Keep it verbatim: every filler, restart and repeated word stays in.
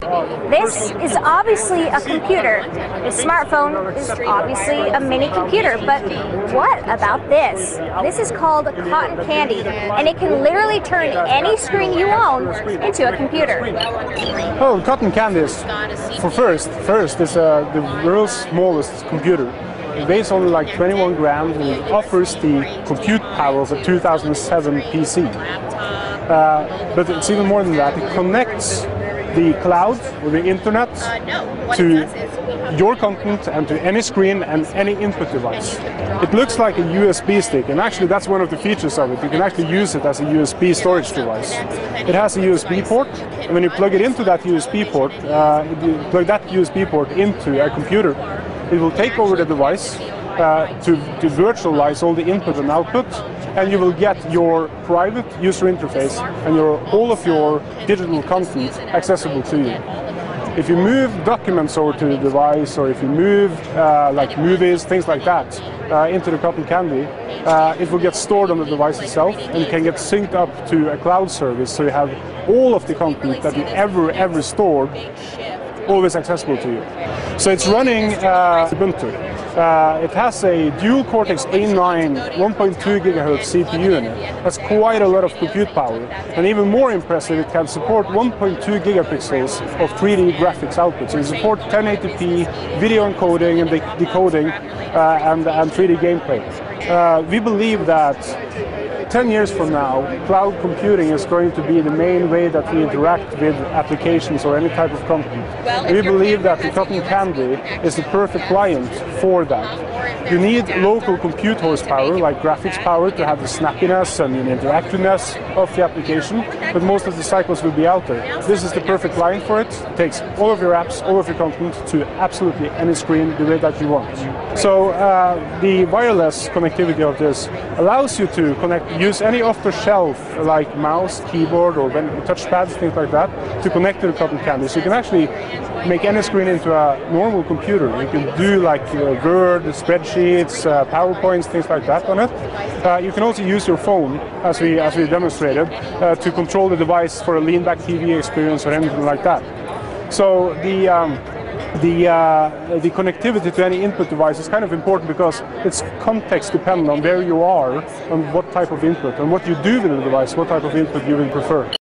This is obviously a computer. This smartphone is obviously a mini computer, but what about this? This is called cotton candy, and it can literally turn any screen you own into a computer. Oh, cotton candy is, for first, first is uh, the world's smallest computer. It weighs only like twenty-one grams and it offers the compute power of a two thousand seven P C. Uh, but it's even more than that. It connects the cloud or the internet to your content and to any screen and any input device. It looks like a U S B stick, and actually that's one of the features of it. You can actually use it as a U S B storage device. It has a U S B port, and when you plug it into that U S B port, uh, you plug that U S B port into a computer, it will take over the device uh, to, to virtualize all the input and output, and you will get your private user interface and your, all of your digital content accessible to you. If you move documents over to the device, or if you move uh, like movies, things like that, uh, into the cotton candy, uh, it will get stored on the device itself and can get synced up to a cloud service, so you have all of the content that you ever, ever stored always accessible to you. So it's running uh, Ubuntu. Uh, it has a dual Cortex A nine one point two gigahertz C P U in it. That's quite a lot of compute power. And even more impressive, it can support one point two gigapixels of three D graphics output. So it supports ten eighty p video encoding and de decoding uh, and, and three D gameplay. Uh, we believe that ten years from now, cloud computing is going to be the main way that we interact with applications or any type of content. And we believe that the cotton candy is the perfect client for that. You need local compute horsepower, like graphics power, to have the snappiness and the interactiveness of the application, but most of the cycles will be out there. This is the perfect client for it. It takes all of your apps, all of your content to absolutely any screen the way that you want. So uh, the wireless connectivity of this allows you to connect, use any off-the-shelf like mouse, keyboard, or touchpads, things like that, to connect to the cotton candy. So you can actually make any screen into a normal computer. You can do like uh, Word, spreadsheets, uh, PowerPoints, things like that on it. Uh, you can also use your phone, as we as we demonstrated, uh, to control the device for a lean-back T V experience or anything like that. So the um, the uh, the connectivity to any input device is kind of important because it's context dependent on where you are and what type of input and what you do with the device, what type of input you will prefer.